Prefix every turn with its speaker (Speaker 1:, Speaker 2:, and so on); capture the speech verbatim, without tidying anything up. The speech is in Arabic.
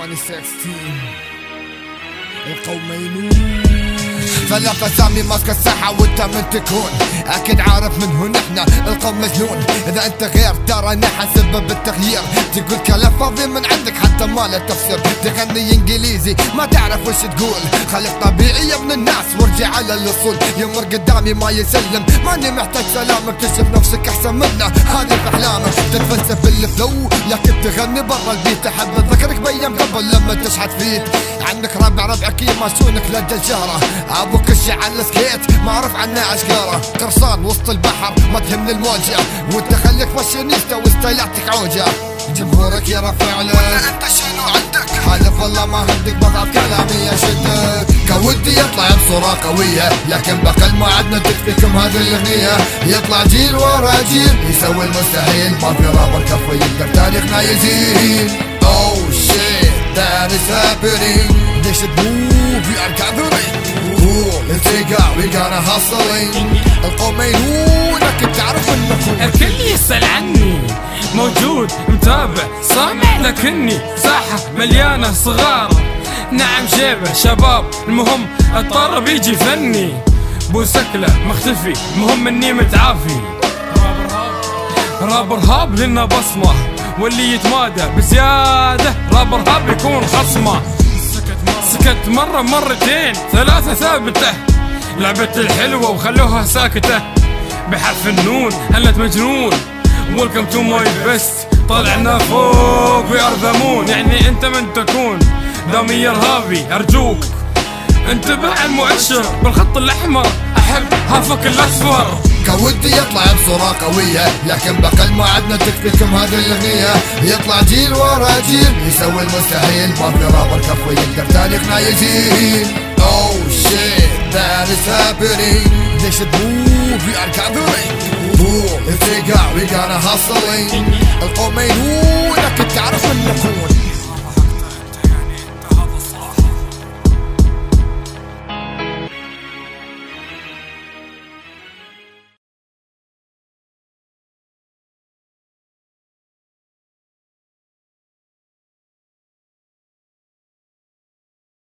Speaker 1: twenty sixteen القومينون. ثلاث اسامي ماسك الساحة وانت من تكون اكيد عارف من هو نحنا القوم مجنون. اذا انت غير ترى حسبب التغيير، تقول كلام فاضي من عندك حتى ما له تفسير، تغني انجليزي ما تعرف وش تقول. خليك طبيعي يا ابن الناس وارجع على الاصول، يمر قدامي ما يسلم ماني محتاج سلام، اكتشف نفسك احسن منه هذه في احلامك. تتفلسف بالفلو لكن تغني برا البيت، احب ذكرك بايام قبل لما تشحت فيت. عندك ربع ربعك يماشونك لجل شهرة، ابوك الشي على السكيت ما اعرف عنه اشقاره. قرصان وسط البحر ما تهمني الموجة، وانت خليك فاشينيستا وستايلاتك عوجة. جمهورك يرفع لك ولا انت شنو عندك؟ حالف والله ما هدك بضعف كلامي يشدك. كودي يطلع بصورة قوية لكن بقل ما عدنا تكفيكم هذه الاغنية. يطلع جيل ورا جيل يسوي المستحيل، ما في رابر كفو يقدر تاريخنا يزيل. Oh shit that is happening, they should move, we are gathering. Let's take out, we gonna hustling. القومينون اكيد تعرف انكم
Speaker 2: الكل يسأل عني، موجود متابع سامع لكني ساحة مليانة صغار. نعم شيبة شباب، المهم الطرب يجي فني. بو سكلة مختفي، المهم اني متعافي. رابر هاب لنا بصمة، واللي يتمادى بزيادة رابر هاب يكون خصمه. سكت مرة مرتين ثلاثة ثابتة، لعبة الحلوة وخلوها ساكتة. بحرف النون هلت مجنون، ويلكم تو ماي بيست. طلعنا فوق في ارض مون، يعني انت من تكون دامي ارهابي. ارجوك انتبه على المؤشر بالخط الاحمر، احب هافك الاصفر.
Speaker 1: كودي يطلع بصورة قوية لكن بقل ما عدنا تكفيكم هذه الاغنية. يطلع جيل ورا جيل يسوي المستحيل، ما في رابر كفو يقدر تاريخنا يزيل. Oh shit that is happening, they should move, we are gathering. Let's take out, we gonna hustling. القومينون اكيد تعرف من نكون